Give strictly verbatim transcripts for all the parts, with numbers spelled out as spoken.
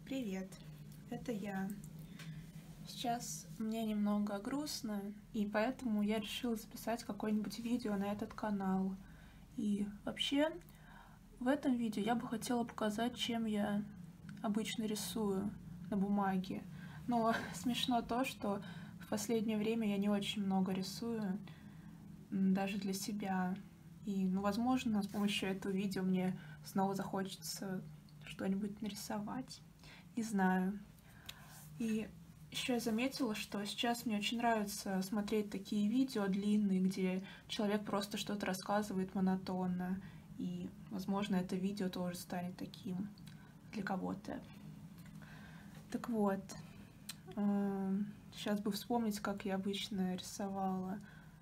Привет, это я. Сейчас мне немного грустно, и поэтому я решила записать какое-нибудь видео на этот канал. И вообще, в этом видео я бы хотела показать, чем я обычно рисую на бумаге. Но смешно то, что в последнее время я не очень много рисую, даже для себя. И, ну, возможно, с помощью этого видео мне снова захочется что-нибудь нарисовать. Не знаю. И еще я заметила, что сейчас мне очень нравится смотреть такие видео длинные, где человек просто что-то рассказывает монотонно. И, возможно, это видео тоже станет таким для кого-то. Так вот, сейчас бы вспомнить, как я обычно рисовала.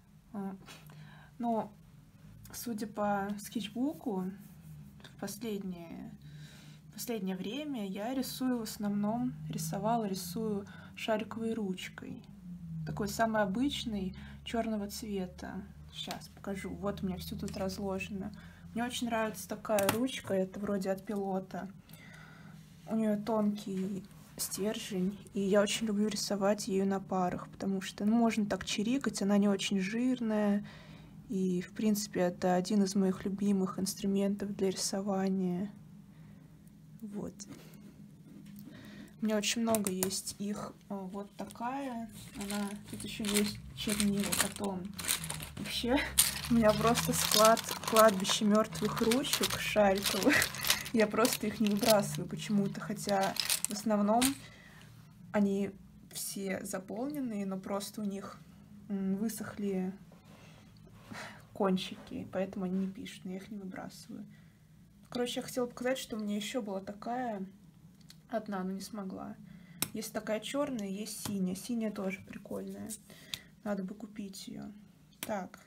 Но, судя по скетчбуку, в последнее, в последнее время я рисую в основном, рисовала, рисую шариковой ручкой. Такой самый обычный, черного цвета. Сейчас покажу. Вот у меня все тут разложено. Мне очень нравится такая ручка, это вроде от Пилота. У нее тонкий стержень, и я очень люблю рисовать ее на парах, потому что ну, можно так чирикать, она не очень жирная, и в принципе это один из моих любимых инструментов для рисования. Вот. У меня очень много есть их. Вот такая, она, тут еще есть чернила, потом вообще у меня просто склад, кладбище мертвых ручек шариковых. Я просто их не выбрасываю почему-то, хотя в основном они все заполненные, но просто у них высохли кончики, поэтому они не пишут, но я их не выбрасываю. Короче, я хотела показать, что у меня еще была такая одна, но не смогла. Есть такая черная, есть синяя. Синяя тоже прикольная. Надо бы купить ее. Так.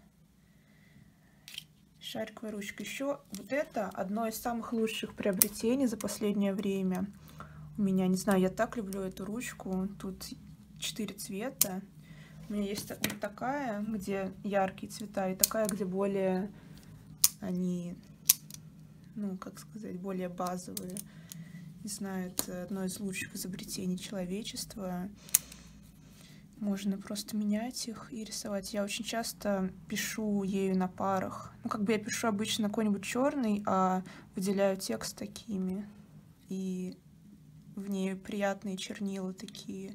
Шариковая ручка. Еще вот это одно из самых лучших приобретений за последнее время. У меня, не знаю, я так люблю эту ручку. Тут четыре цвета. У меня есть вот такая, где яркие цвета, и такая, где более они, ну, как сказать, более базовые. Не знаю, это одно из лучших изобретений человечества. Можно просто менять их и рисовать. Я очень часто пишу ею на парах. Ну, как бы я пишу обычно какой-нибудь черный, а выделяю текст такими. И в ней приятные чернила такие,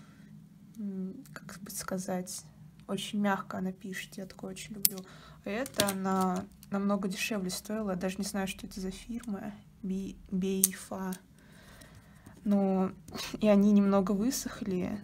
как бы сказать, очень мягко она пишет. Я такое очень люблю. А это она намного дешевле стоила. Я даже не знаю, что это за фирма. Бейфа. Ну, и они немного высохли.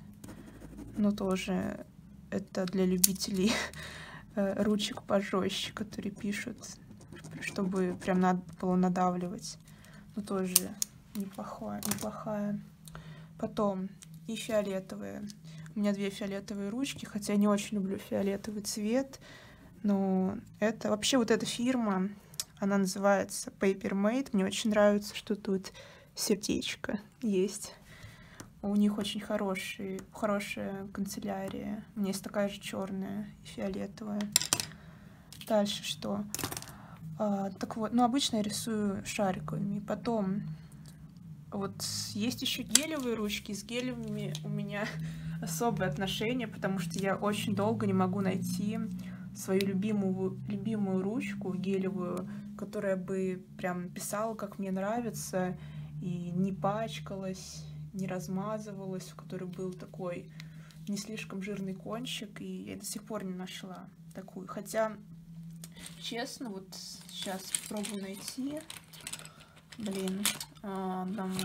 Но тоже это для любителей ручек пожестче, которые пишут, чтобы прям надо было надавливать. Но тоже неплохая, неплохая. Потом и фиолетовая. У меня две фиолетовые ручки, хотя я не очень люблю фиолетовый цвет. Но это вообще вот эта фирма, она называется Papermate. Мне очень нравится, что тут сердечко есть. У них очень хороший, хорошая канцелярия. У меня есть такая же черная и фиолетовая. Дальше что? А, так вот, ну обычно я рисую шариковыми. Потом вот есть еще гелевые ручки. С гелевыми у меня особое отношение, потому что я очень долго не могу найти свою любимую, любимую ручку гелевую, которая бы прям писала, как мне нравится, и не пачкалась, не размазывалась, в которой был такой не слишком жирный кончик, и я до сих пор не нашла такую. Хотя, честно, вот сейчас попробую найти. Блин. А, там...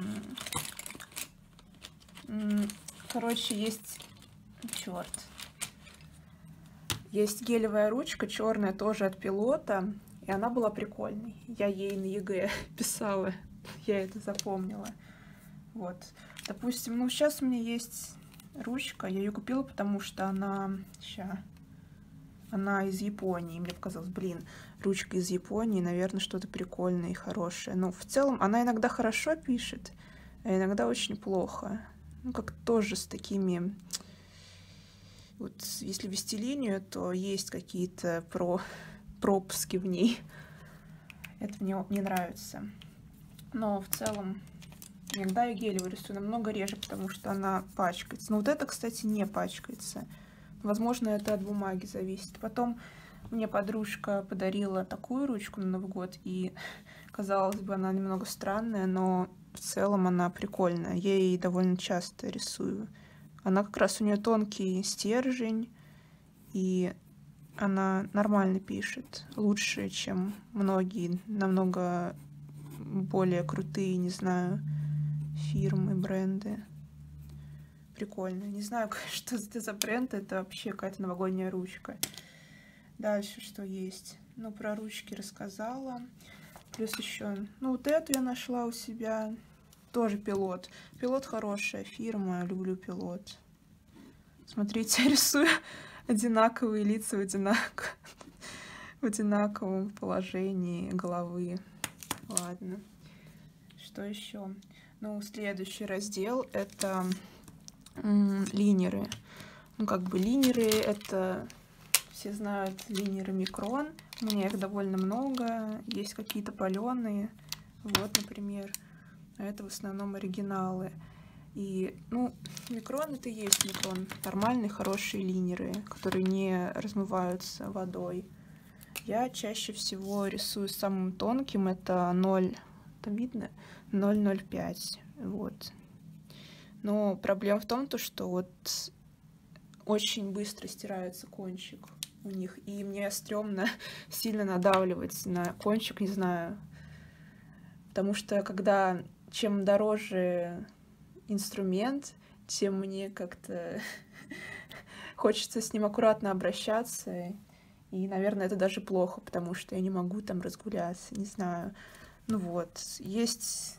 Короче, есть... Черт. Есть гелевая ручка, черная, тоже от Пилота, и она была прикольной. Я ей на ЕГЭ писала, я это запомнила. Вот. Допустим, ну сейчас у меня есть ручка, я ее купила, потому что она, ща, она из Японии. Мне показалось, блин, ручка из Японии, наверное, что-то прикольное и хорошее. Но в целом она иногда хорошо пишет, а иногда очень плохо. Ну, как тоже с такими... Вот если вести линию, то есть какие-то про... пропуски в ней. Это мне не нравится. Но в целом Иногда я гелевую рисую, намного реже, потому что она пачкается. Но вот это, кстати, не пачкается. Возможно, это от бумаги зависит. Потом мне подружка подарила такую ручку на Новый год, и, казалось бы, она немного странная, но в целом она прикольная. Я ей довольно часто рисую. Она как раз, у нее тонкий стержень, и она нормально пишет. Лучше, чем многие, намного более крутые, не знаю, фирмы, бренды. Прикольно. Не знаю, что это за бренд, это вообще какая-то новогодняя ручка. Дальше что есть? Ну, про ручки рассказала. Плюс еще, ну, вот эту я нашла у себя. Тоже Пилот. Пилот хорошая фирма, люблю Пилот. Смотрите, я рисую одинаковые лица в, одинак... в одинаковом положении головы. Ладно. Что еще? Ну, следующий раздел — это м, линеры. Ну, как бы линеры — это, все знают, линеры Микрон. У меня их довольно много. Есть какие-то паленые. Вот, например. А это в основном оригиналы. И, ну, Микрон — это и есть Микрон. Нормальные, хорошие линеры, которые не размываются водой. Я чаще всего рисую самым тонким. Это ноль, там видно? ноль ноль пять. Вот. Но проблема в том, то, что вот очень быстро стирается кончик у них. И мне стрёмно сильно надавливать на кончик, не знаю. Потому что когда чем дороже инструмент, тем мне как-то хочется с ним аккуратно обращаться. И, наверное, это даже плохо, потому что я не могу там разгуляться, не знаю. Ну вот, есть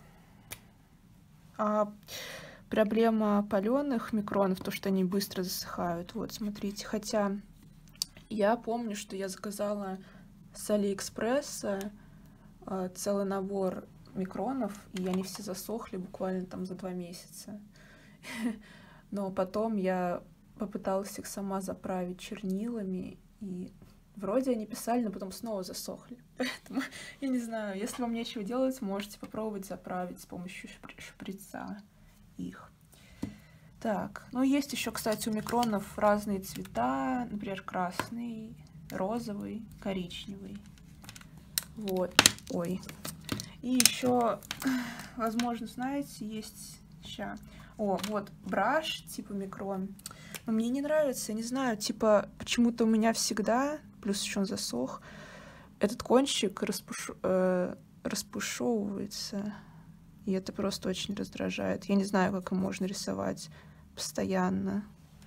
а, проблема паленых микронов, то, что они быстро засыхают. Вот, смотрите, хотя я помню, что я заказала с Алиэкспресса а, целый набор микронов, и они все засохли буквально там за два месяца. Но потом я попыталась их сама заправить чернилами, и вроде они писали, но потом снова засохли. Поэтому, я не знаю, если вам нечего делать, можете попробовать заправить с помощью шприца их. Так, ну есть еще, кстати, у микронов разные цвета, например, красный, розовый, коричневый. Вот, ой. И еще, возможно, знаете, есть сейчас... О, вот, браш, типа микрон. Но мне не нравится, я не знаю, типа, почему-то у меня всегда, плюс еще он засох, этот кончик распуш... э, распушевывается. И это просто очень раздражает. Я не знаю, как им можно рисовать постоянно.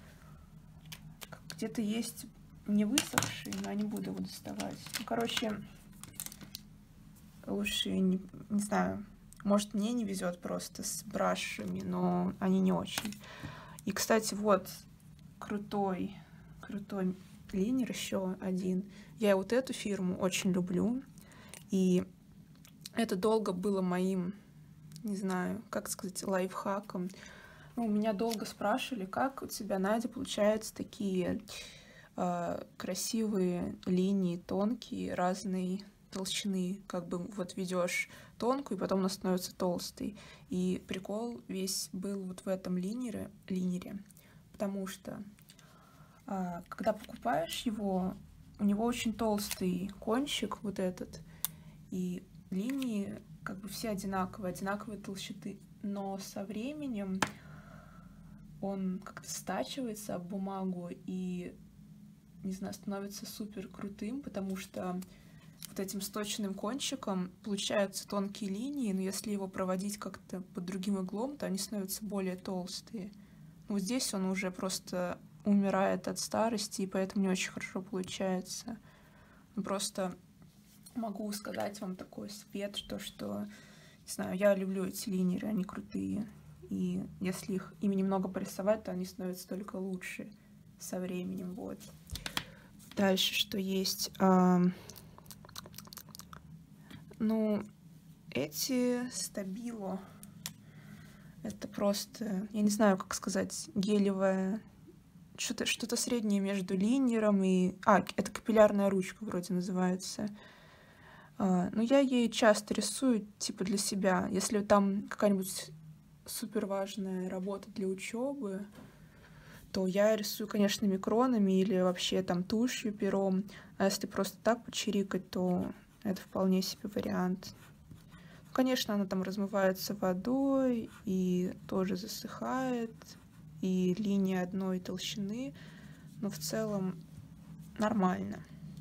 Где-то есть не высохшие, но я не буду его доставать. Ну, короче... Лучше, не, не знаю, может, мне не везет просто с брашами, но они не очень. И, кстати, вот крутой, крутой линер еще один. Я вот эту фирму очень люблю. И это долго было моим, не знаю, как сказать, лайфхаком. Ну, меня долго спрашивали, как у тебя, Надя, получаются такие э, красивые линии, тонкие, разные толщины, как бы вот ведешь тонкую, и потом она становится толстой. И прикол весь был вот в этом линере, линере, потому что а, когда покупаешь его, у него очень толстый кончик, вот этот, и линии как бы все одинаковые, одинаковые толщины, но со временем он как-то стачивается об бумагу и, не знаю, становится супер крутым, потому что вот этим сточенным кончиком получаются тонкие линии, но если его проводить как-то под другим углом, то они становятся более толстые. Вот здесь он уже просто умирает от старости, и поэтому не очень хорошо получается. Просто могу сказать вам такой совет, что, что не знаю, я люблю эти линеры, они крутые. И если их ими немного порисовать, то они становятся только лучше со временем. Вот. Дальше что есть? Ну, эти Стабило, это просто, я не знаю, как сказать, гелевая, что-то что-то среднее между линером и... А, это капиллярная ручка вроде называется. А, ну, я ей часто рисую, типа, для себя. Если там какая-нибудь супер важная работа для учебы, то я рисую, конечно, микронами или вообще там тушью, пером. А если просто так почирикать, то это вполне себе вариант. Конечно, она там размывается водой и тоже засыхает, и линия одной толщины, но в целом нормально.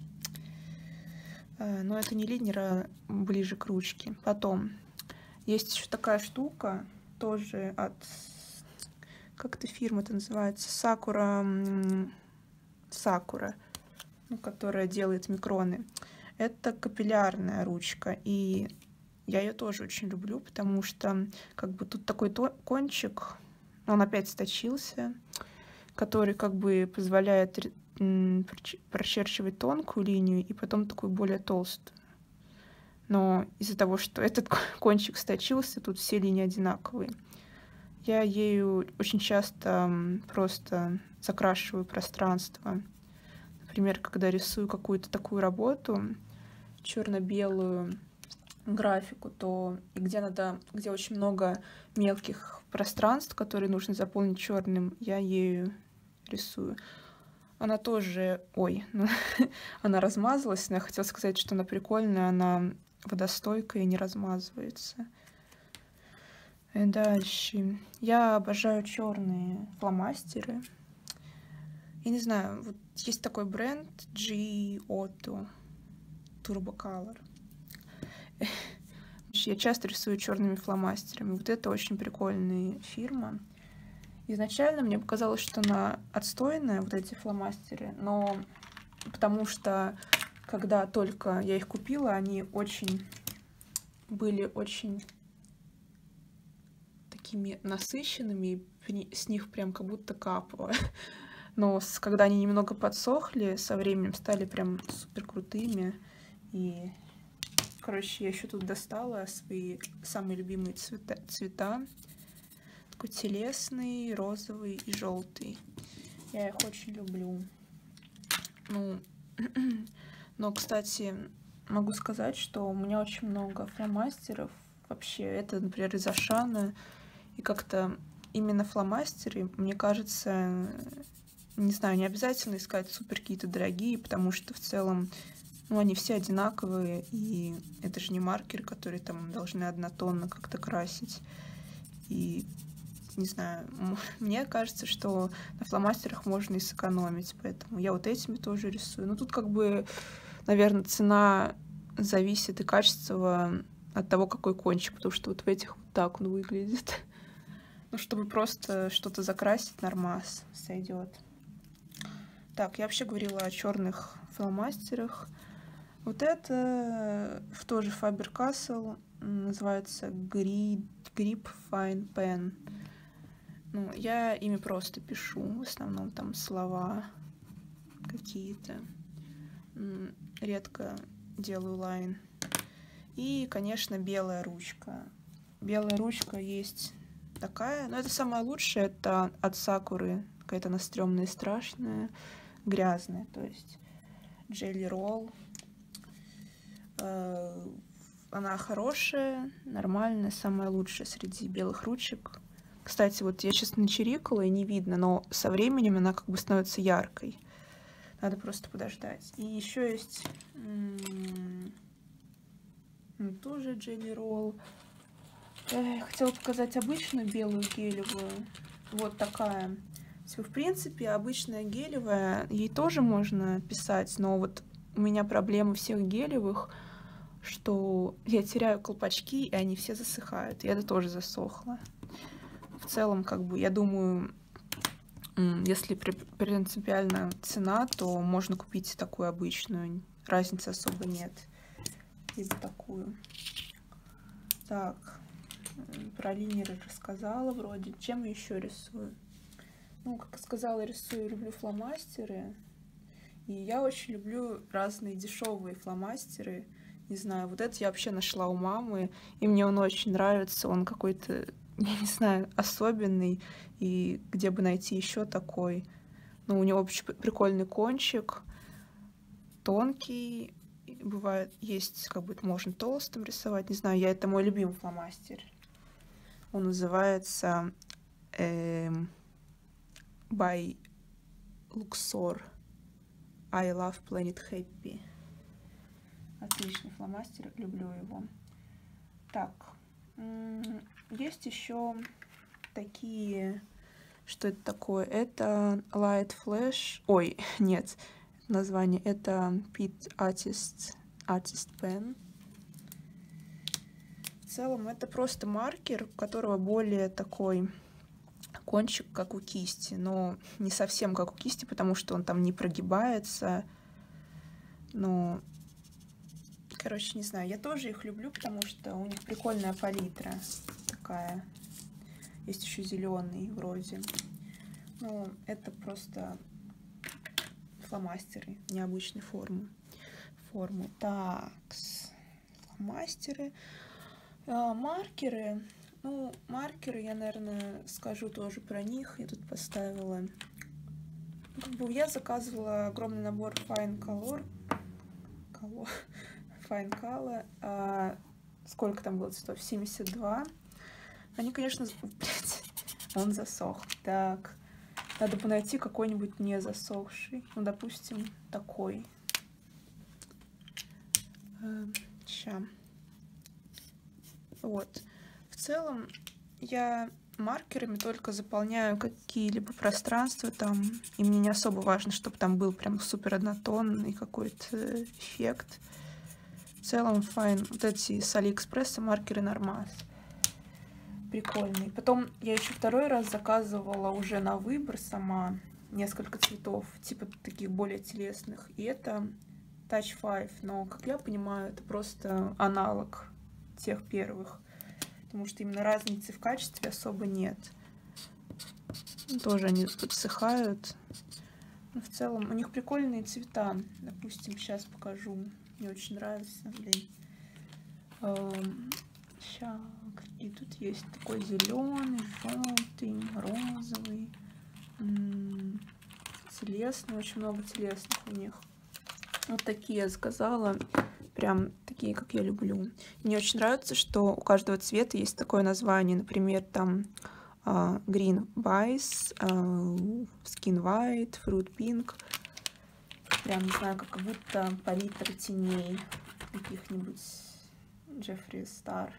Но это не линер, а ближе к ручке. Потом есть еще такая штука, тоже от... Как эта фирма-то называется? Сакура... Сакура, ну, которая делает микроны. Это капиллярная ручка, и я ее тоже очень люблю, потому что как бы тут такой кончик, он опять сточился, который как бы позволяет прочерчивать тонкую линию и потом такую более толстую. Но из-за того, что этот кончик сточился, тут все линии одинаковые. Я ею очень часто просто закрашиваю пространство. Например, когда рисую какую-то такую работу, черно-белую графику, то и где надо, где очень много мелких пространств, которые нужно заполнить черным, я ею рисую. Она тоже, ой, ну, она размазалась, но я хотела сказать, что она прикольная, она водостойкая и не размазывается. И дальше. Я обожаю черные фломастеры. Я не знаю, вот есть такой бренд джи Otto Turbo Color. Я часто рисую черными фломастерами. Вот это очень прикольная фирма. Изначально мне показалось, что она отстойная, вот эти фломастеры, но потому что когда только я их купила, они очень были очень такими насыщенными, с них прям как будто капало. Но когда они немного подсохли, со временем стали прям супер крутыми. И, короче, я еще тут достала свои самые любимые цвета. цвета. Такой телесный, розовый и желтый. Я их очень люблю. Ну, но, кстати, могу сказать, что у меня очень много фломастеров. Вообще, это, например, из Ашана. И как-то именно фломастеры, мне кажется, не знаю, не обязательно искать супер какие-то дорогие, потому что в целом, ну, они все одинаковые, и это же не маркер, который там должны однотонно как-то красить. И, не знаю, мне кажется, что на фломастерах можно и сэкономить, поэтому я вот этими тоже рисую. Ну, тут как бы, наверное, цена зависит и качество от того, какой кончик, потому что вот в этих вот так он выглядит. Ну, чтобы просто что-то закрасить, нормас сойдет. Так, я вообще говорила о черных фломастерах. Вот это тоже Faber-Castell, называется Grip Fine Pen. Ну, я ими просто пишу, в основном там слова какие-то. Редко делаю лайн. И, конечно, белая ручка. Белая ручка есть такая, но это самая лучшая, это от Сакуры, какая-то она стрёмная и страшная, грязная, то есть Jelly Roll. Она хорошая, нормальная, самая лучшая среди белых ручек. Кстати, вот я сейчас начирикала и не видно, но со временем она как бы становится яркой. Надо просто подождать. И еще есть тоже Jelly Roll. Я хотела показать обычную белую гелевую. Вот такая. В принципе, обычная гелевая, ей тоже можно писать, но вот у меня проблема всех гелевых, что я теряю колпачки, и они все засыхают. И это тоже засохло. В целом, как бы, я думаю, если принципиально цена, то можно купить такую обычную. Разницы особо нет. Либо такую. Так. Про линеры рассказала вроде. Чем я еще рисую? Ну, как я сказала, рисую, люблю фломастеры. И я очень люблю разные дешевые фломастеры. Не знаю, вот это я вообще нашла у мамы. И мне он очень нравится. Он какой-то, я не знаю, особенный. И где бы найти еще такой? Ну, у него вообще прикольный кончик. Тонкий. Бывает, есть, как бы, можно толстым рисовать. Не знаю, я это мой любимый фломастер. Он называется э, by Luxor. I love Planet Happy. Отличный фломастер, люблю его. Так, есть еще такие... Что это такое? Это Light Flash. Ой, нет, название. Это Pit Artist, Artist Pen. В целом это просто маркер, у которого более такой кончик, как у кисти. Но не совсем как у кисти, потому что он там не прогибается. Но, короче, не знаю. Я тоже их люблю, потому что у них прикольная палитра такая. Есть еще зеленый вроде. Ну, это просто фломастеры необычной формы. формы. Так, фломастеры. А, маркеры. Ну, маркеры я, наверное, скажу тоже про них. Я тут поставила. Как бы я заказывала огромный набор Fine Color. Color. Fine Color. А, сколько там было цветов? семьдесят два. Они, конечно, блядь, он засох. Так, надо бы найти какой-нибудь не засохший. Ну, допустим, такой. Ща. Вот. В целом, я маркерами только заполняю какие-либо пространства там. И мне не особо важно, чтобы там был прям супер однотонный какой-то эффект. В целом, файн. Вот эти с Алиэкспресса маркеры нормас. Прикольный. Потом я еще второй раз заказывала уже на выбор сама несколько цветов, типа таких более телесных. И это Touch пять, но, как я понимаю, это просто аналог тех первых, потому что именно разницы в качестве особо нет. Тоже они подсыхают. Но в целом у них прикольные цвета. Допустим, сейчас покажу. Мне очень нравится, блин. Сейчас. И тут есть такой зеленый, желтый, розовый, телесный, очень много телесных у них. Вот такие я заказала, прям такие, как я люблю. Мне очень нравится, что у каждого цвета есть такое название, например, там uh, Green Vice, uh, Skin White, Fruit Pink. Прям, не знаю, как будто палитра теней каких-нибудь Джеффри Стар.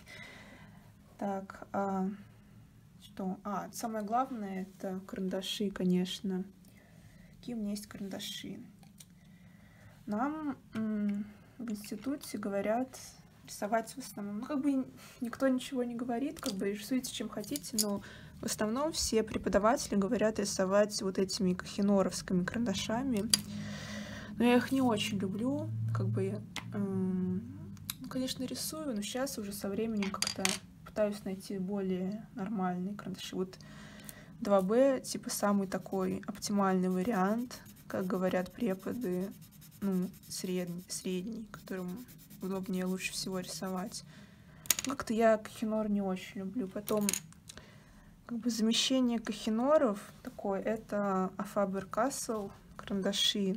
Так, а, что? А, самое главное, это карандаши, конечно. Какие у меня есть карандаши? Нам м, в институте говорят рисовать в основном. Ну, как бы никто ничего не говорит, как бы рисуйте, чем хотите, но в основном все преподаватели говорят рисовать вот этими кахеноровскими карандашами. Но я их не очень люблю, как бы, м, ну, конечно, рисую, но сейчас уже со временем как-то пытаюсь найти более нормальные карандаши. Вот два бэ, типа, самый такой оптимальный вариант, как говорят преподы, ну, средний, средний, которым удобнее лучше всего рисовать. Как-то я кахенор не очень люблю. Потом, как бы, замещение кахеноров такое, это Faber-Castell карандаши.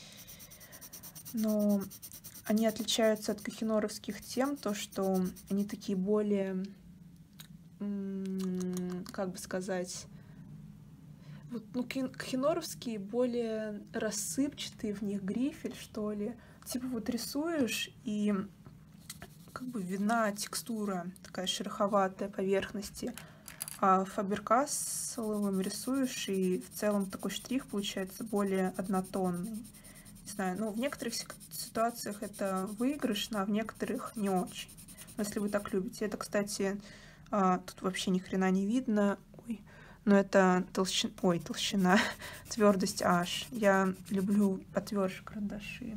Но они отличаются от кахеноровских тем, то, что они такие более, как бы сказать, вот, ну, кахеноровские более рассыпчатые, в них грифель, что ли. Типа вот рисуешь, и как бы видна текстура такая шероховатая поверхности. А Faber-Castell рисуешь, и в целом такой штрих получается более однотонный. Не знаю, ну, в некоторых ситуациях это выигрышно, а в некоторых не очень. Но если вы так любите. Это, кстати, тут вообще ни хрена не видно. Ой. Но это толщина, ой, толщина, твердость H. Я люблю потверже карандаши.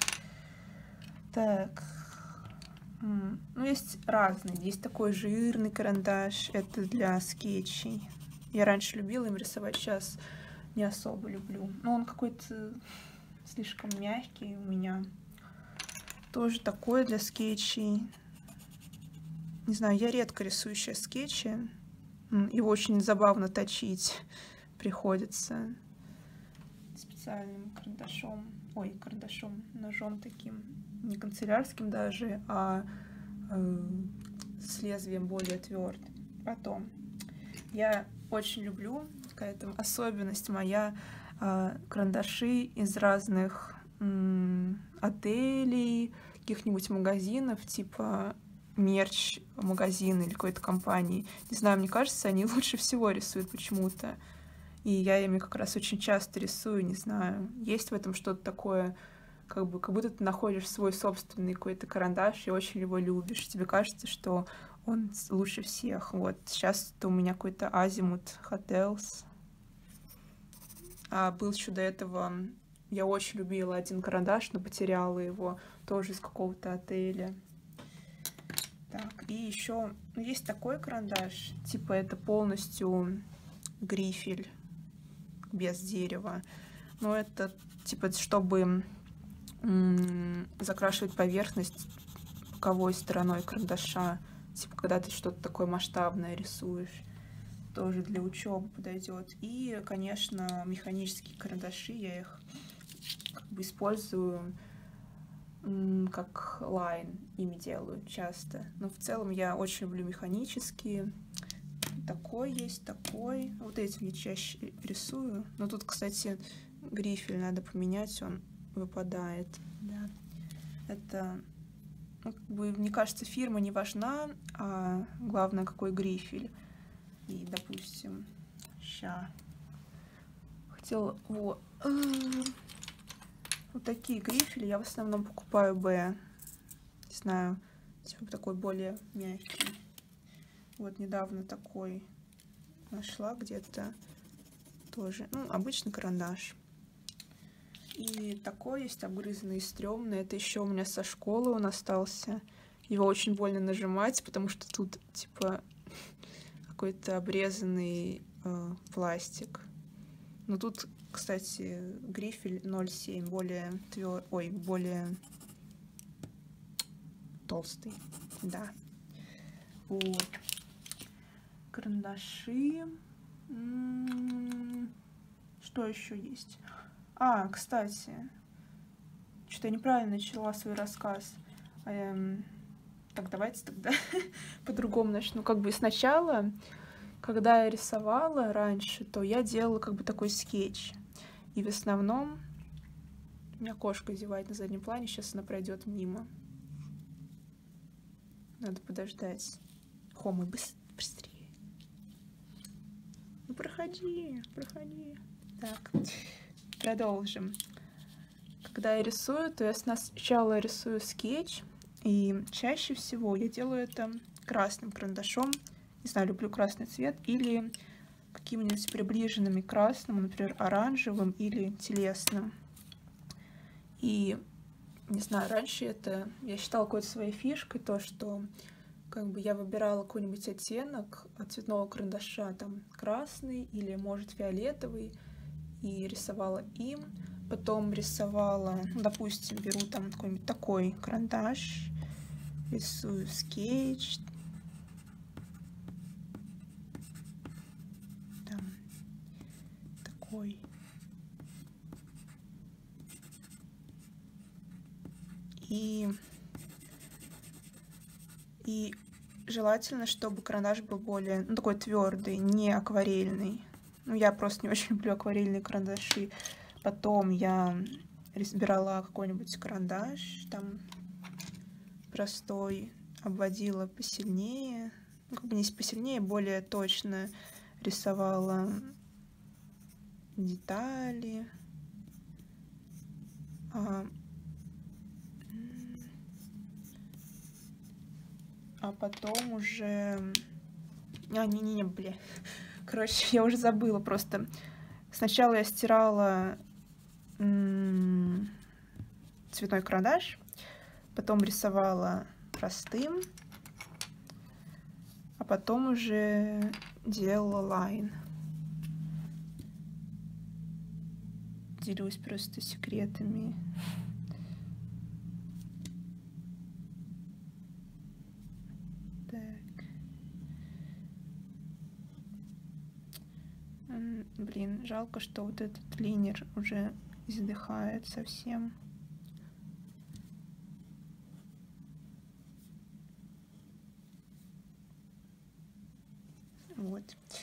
Так. Ну, есть разные. Есть такой жирный карандаш. Это для скетчей. Я раньше любила им рисовать, сейчас не особо люблю. Но он какой-то слишком мягкий у меня. Тоже такой для скетчей. Не знаю, я редко рисую сейчас скетчи. Его очень забавно точить приходится. Специальным карандашом. Ой, карандашом, ножом таким. Не канцелярским даже, а э, с лезвием более твердым. Потом я очень люблю, какая-то особенность моя, э, карандаши из разных м, отелей, каких-нибудь магазинов, типа мерч магазина или какой-то компании. Не знаю, мне кажется, они лучше всего рисуют почему-то. И я ими как раз очень часто рисую, не знаю, есть в этом что-то такое, как бы, как будто ты находишь свой собственный какой-то карандаш и очень его любишь. Тебе кажется, что он лучше всех. Вот сейчас у меня какой-то Азимут Hotels. А был еще до этого, я очень любила один карандаш, но потеряла его тоже из какого-то отеля. Так, и еще ну, есть такой карандаш, типа это полностью грифель без дерева. Но это типа чтобы м, закрашивать поверхность боковой стороной карандаша. Типа когда ты что-то такое масштабное рисуешь. Тоже для учебы подойдет. И, конечно, механические карандаши, я их как бы использую как лайн, ими делаю часто. Но в целом я очень люблю механические. Такой есть, такой. Вот этим я чаще рисую. Но тут, кстати, грифель надо поменять, он выпадает. Да. Это, ну, как бы, мне кажется, фирма не важна, а главное, какой грифель. И, допустим, ща хотела... Вот. Вот такие грифели я в основном покупаю Б. Не знаю, типа такой более мягкий. Вот недавно такой нашла где-то тоже. Ну, обычный карандаш. И такой есть обгрызанный и стрёмный. Это еще у меня со школы он остался. Его очень больно нажимать, потому что тут типа какой-то обрезанный э, пластик. Но тут, кстати, грифель ноль семь, более твер... Ой, более толстый. Да. Вот. Карандаши. М-м-м. Что еще есть? А, кстати, что-то я неправильно начала свой рассказ. Эм... Так, давайте тогда по-другому начну. Как бы сначала, когда я рисовала раньше, то я делала как бы такой скетч. И в основном у меня кошка зевает на заднем плане, сейчас она пройдет мимо. Надо подождать. Хома, быстрее. Ну проходи, проходи. Так, продолжим. Когда я рисую, то я сначала рисую скетч, и чаще всего я делаю это красным карандашом. Не знаю, люблю красный цвет, или каким-нибудь приближенным к красному, например, оранжевым или телесным. И, не знаю, раньше это я считала какой-то своей фишкой, то, что как бы я выбирала какой-нибудь оттенок от цветного карандаша, там красный или, может, фиолетовый, и рисовала им. Потом рисовала, ну, допустим, беру там какой-нибудь такой карандаш, рисую скетч. Там такой. И, и желательно, чтобы карандаш был более, ну, такой твердый, не акварельный. Ну, я просто не очень люблю акварельные карандаши. Потом я брала какой-нибудь карандаш, там простой, обводила посильнее, ну, как бы не посильнее, более точно рисовала детали. А, а потом уже... А, не-не-не, бля. Короче, я уже забыла просто. Сначала я стирала цветной карандаш, потом рисовала простым, а потом уже делала лайн. Делюсь просто секретами. Так. Блин, жалко, что вот этот линер уже издыхает совсем. Вот.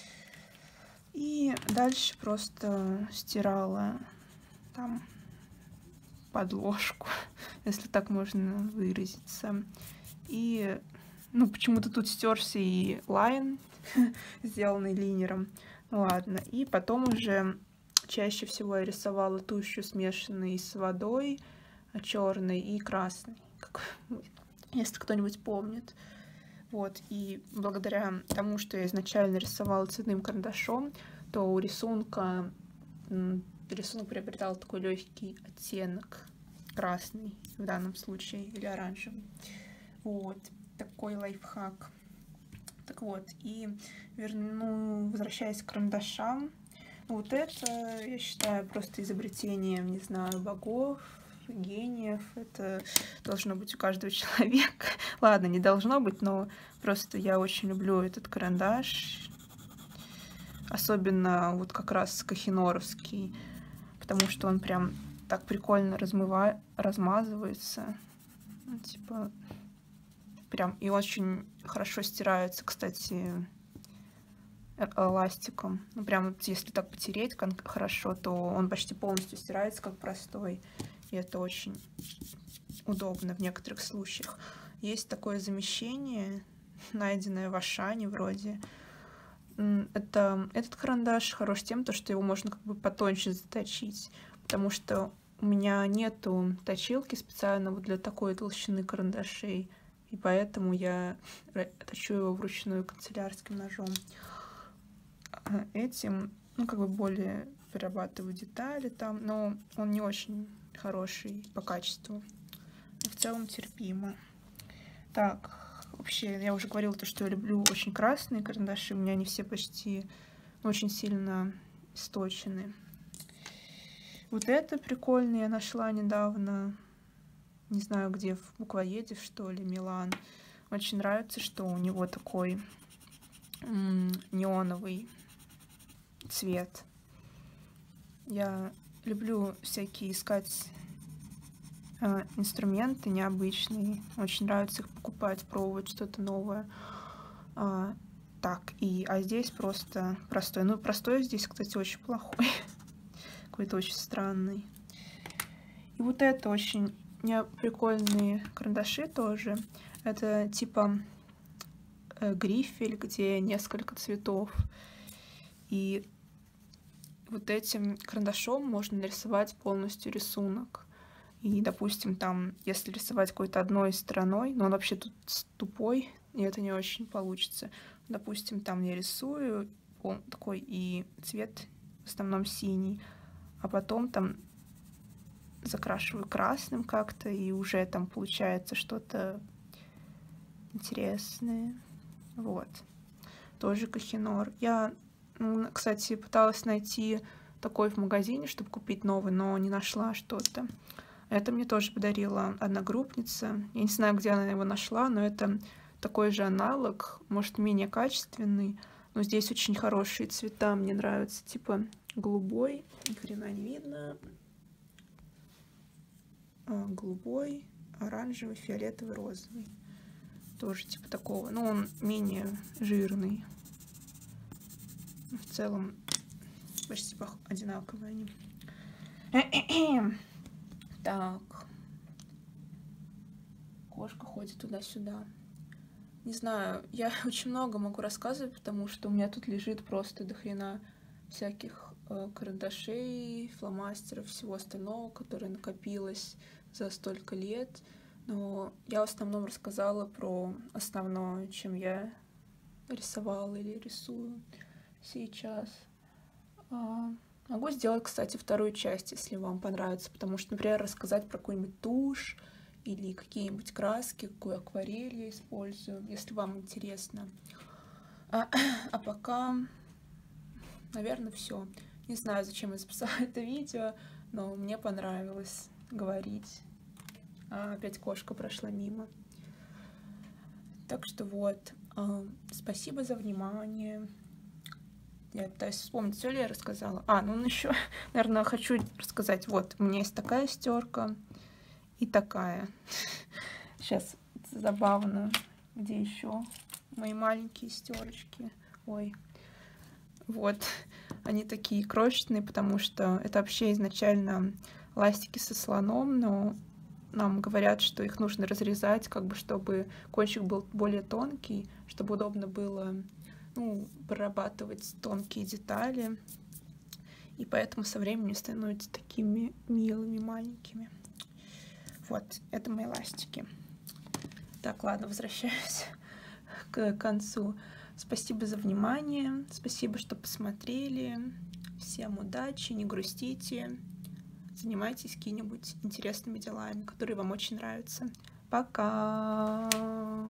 И дальше просто стирала там подложку, если так можно выразиться. И, ну, почему-то тут стерся и лайн, сделанный линером. Ну ладно. И потом уже чаще всего я рисовала тушью, смешанной с водой, черной и красной, как, если кто-нибудь помнит. Вот, и благодаря тому, что я изначально рисовала цветным карандашом, то у рисунка рисунок приобретал такой легкий оттенок, красный в данном случае, или оранжевый. Вот, такой лайфхак. Так вот, и верну, возвращаясь к карандашам, вот это, я считаю, просто изобретением, не знаю, богов, гениев. Это должно быть у каждого человека. Ладно, не должно быть, но просто я очень люблю этот карандаш. Особенно вот как раз кахеноровский, потому что он прям так прикольно размывает, размазывается. Ну, типа, прям и очень хорошо стирается, кстати, эластиком. Ну, прям если так потереть хорошо, то он почти полностью стирается, как простой. И это очень удобно в некоторых случаях. Есть такое замещение, найденное в Ашане вроде. Это, этот карандаш хорош тем, то, что его можно как бы потоньше заточить, потому что у меня нету точилки специально вот для такой толщины карандашей, и поэтому я точу его вручную канцелярским ножом. Этим, ну, как бы более перерабатываю детали там, но он не очень хороший по качеству. Но в целом терпимо. Так, вообще, я уже говорила то, что я люблю очень красные карандаши. У меня они все почти очень сильно источены. Вот это прикольно я нашла недавно. Не знаю, где, в Буквоеде, что ли, Милан. Очень нравится, что у него такой неоновый цвет. Я люблю всякие искать э, инструменты необычные. Очень нравится их покупать, пробовать что-то новое. А, так, и, а здесь просто простой. Ну, простой здесь, кстати, очень плохой. Какой-то очень странный. И вот это очень прикольные карандаши тоже. Это типа э, грифель, где несколько цветов. И вот этим карандашом можно нарисовать полностью рисунок. И, допустим, там, если рисовать какой-то одной стороной, но он вообще тут тупой, и это не очень получится. Допустим, там я рисую, он такой, и цвет в основном синий, а потом там закрашиваю красным как-то, и уже там получается что-то интересное. Вот. Тоже Кохинор. Я, кстати, пыталась найти такой в магазине, чтобы купить новый, но не нашла что-то. Это мне тоже подарила одногруппница. Я не знаю, где она его нашла, но это такой же аналог, может, менее качественный, но здесь очень хорошие цвета, мне нравятся, типа голубой, ни хрена не видно, голубой, оранжевый, фиолетовый, розовый. Тоже типа такого, но он менее жирный. В целом почти одинаковые они. Так. Кошка ходит туда-сюда. Не знаю, я очень много могу рассказывать, потому что у меня тут лежит просто до хрена всяких э, карандашей, фломастеров, всего остального, которое накопилось за столько лет. Но я в основном рассказала про основное, чем я рисовала или рисую сейчас. А, могу сделать, кстати, вторую часть, если вам понравится, потому что, например, рассказать про какую-нибудь тушь или какие-нибудь краски, какую акварель я использую, если вам интересно. А, а пока, наверное, все. Не знаю, зачем я записала это видео, но мне понравилось говорить. А опять кошка прошла мимо. Так что вот, э, спасибо за внимание. Я пытаюсь вспомнить, все ли я рассказала. А, ну еще, наверное, хочу рассказать. Вот, у меня есть такая стерка и такая. Сейчас забавно, где еще мои маленькие стерочки. Ой. Вот. Они такие крошечные, потому что это вообще изначально ластики со слоном, но нам говорят, что их нужно разрезать, как бы, чтобы кончик был более тонкий, чтобы удобно было, ну, прорабатывать тонкие детали. И поэтому со временем становятся такими милыми, маленькими. Вот, это мои ластики. Так, ладно, возвращаюсь к концу. Спасибо за внимание, спасибо, что посмотрели. Всем удачи, не грустите. Занимайтесь какими-нибудь интересными делами, которые вам очень нравятся. Пока!